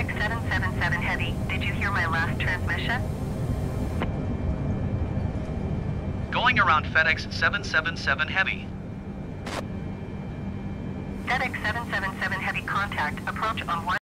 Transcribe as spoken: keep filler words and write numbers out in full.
FedEx seven seven seven Heavy, did you hear my last transmission? Going around FedEx seven seven seven Heavy. FedEx seven seven seven Heavy contact, approach on one.